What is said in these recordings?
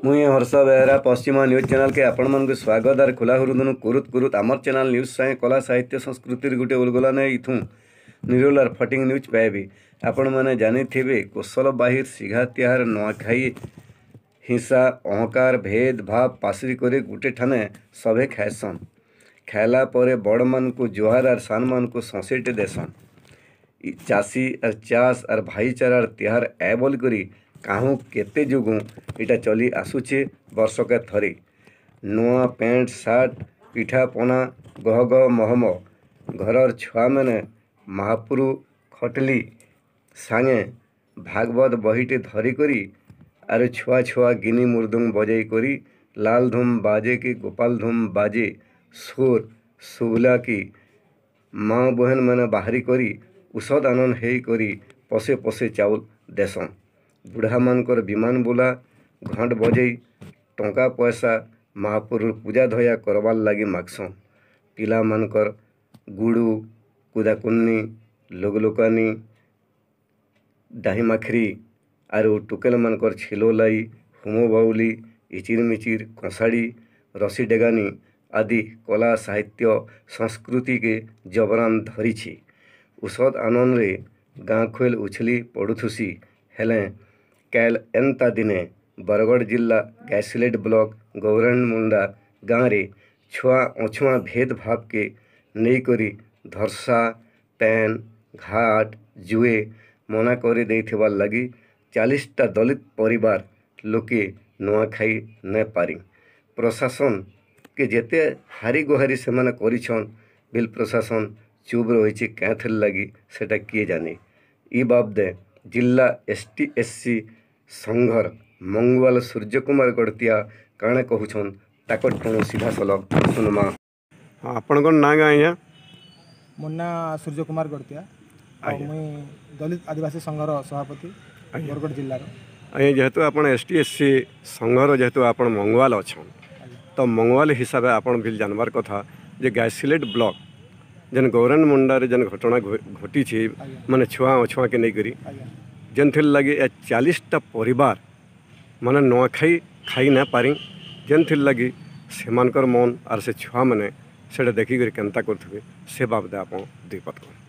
मुई Harsh Behera Paschima news channel के आपण मन स्वागत आर खुला हृदय कुरुत आमर चैनल न्यूज साए कला साहित्य संस्कृति गोटे उलगला ने इथु निरोल आर फटिंग न्यूज पाइबे। आपण मैंने जानी थे कौशल बाहिर सिघा तिहार नुआखाई हिंसा अहंकार भेद भाव पासरी करे गोटे ठाने सभे खाएसन। खाइला पर बड़ मान को जुहार आर सान मान को ससेट देसन। चाषी आर चाष आर भाईचारार तिहार ए बोल करी काहू केते जुगु इटा चली आसुचे वर्षके थरी। नुआ पेंट सार्ट पिठा पना गह गह महम घरर छुआ मैंने महापुरु खटली सांगे भागवत बहीटे धरी करी आर छुआ छुआ गिनी मुर्दुंग बजई करी लाल धूम बाजे की गोपाल धूम बाजे सुर सुबला की माँ बहन मैंने बाहरी करी उषद आनंद हेई करी पसे पसे चाउल देसन। बुढ़ा मानकर विमान बुला घंट बजई टंका पैसा महापुर पूजा धया करवार लगी मागसन। पिला मानकर गुड़ू कुदाकुन्नी लोगलोकानी डाही माखरी आर टुकेल मानकर छिलो लाई हुमो बाउली इचिर मिचिर कंसाड़ी रसी डेगानी आदि कला साहित्य संस्कृति के जबरान धरी। उषद आनंद रे गाँ खोल उछली पड़ुथुसी हेले कैल एंता दिने बरगढ़ जिला गैसिलेट ब्लॉक गौरण मुंडा गाँव रे छुआ अछुआ भेदभाव के नहीं करी धरसा पैन घाट जुए मना कर देथिबार लगी 40टा दलित परिवार लोके नुआखाई न पारी। प्रशासन के जेते हारी गुहारी से माने करिछन बिल प्रशासन चुप रही कैथल लगी सेटा किए जाने। ई बाबदे जिला ST/SC संघर मंगवाल सूर्य कुमार गड़तिया काणे कहूछन ताकर टणु सीधा सलग सुनमा। हाँ आपण कोन ना आज्ञा मोर ना सूर्य कुमार गड़तिया मुई दलित आदिवासी संघर सभापति बरगढ़ जिल्लार। आज्ञा जेहेतु आपण ST/SC संघर जेहेतु आपण मंगवाल अछन तो मंगवाल हिसाब से आपण भी जानबार कथा जे गैसिलेट ब्लॉक जन गौरन मुंडा जन घटना घटी माने छुआ अछुआ के नहीं करी जन थिर लगे 40टा परिवार माने नुआखाई खाई ना पारी जन थिर लगी से मानकर मन आर से छुआ मैंने से देखिक केन्ता करेंगे से बाबदे आप दुईपद कह।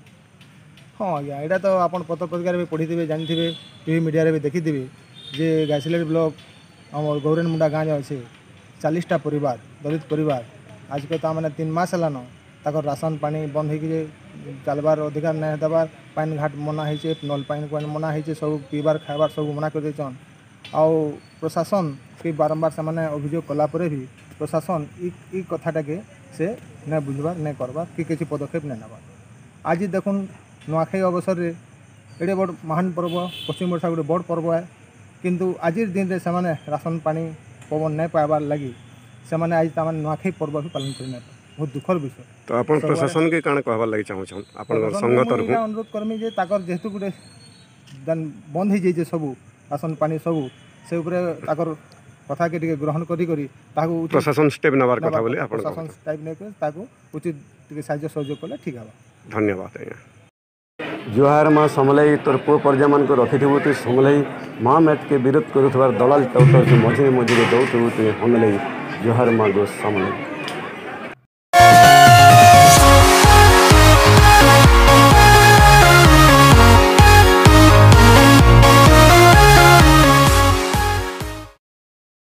हाँ आज्ञा यहाँ तो आप पत्र पत्रिकार भी पढ़ी थे जानी थे टीवी मीडिया भी देखी थे जे गैसिलेट ब्लॉक आम गौरन मुंडा गाँव जो अच्छे 40टा परिवार दलित परिवार आज के तो मैंने 3 मास है ताकर राशन पानी बंद हो चलबार अधिकार नहीं देवार पानी घाट मना है नल पानी मना है सब पीबार खाइबार सब मना कर देछन। आउ प्रशासन के बारंबार से माने अभियोग कलापर भी प्रशासन ई कथाटा के से नहीं बुझबार नहीं करबार कि किसी पदक्षेप नहीं नबार। आज देखुन नुआखाई अवसर रे एडे बड़ महान पर्व पश्चिम ओडिशा गोटे बड़ पर्व है किंतु आज दिन में से राशन पानी पवन नहीं पाइबार लगी से आज तमाम नुआखाई पर्व भी पालन कर बहुत दुखर विषय। तो आप प्रशासन के काण कहबार लगी चाहूँ संघ तरफ अनुरोध करमी जे ताकर जेहेतु गोटे बंद हो जाइए सबू राशन पानी सबू से उपरे ताकर कथा के टिके ग्रहण करी प्रशासन स्टेप नबार कथा बोले प्रशासन स्टेप नहीं उचित साहाय्य सहयोग कले ठीक है। धन्यवाद आज्ञा। जुहार माँ समलई तोर पुओ पर्जा मान को रखिथबु तु समलई माँ मैट के विरोध करुथबार दलाल टाउटर मझिरे मझिरे दौथबु तु हमलई जुहार माँ गो समलई।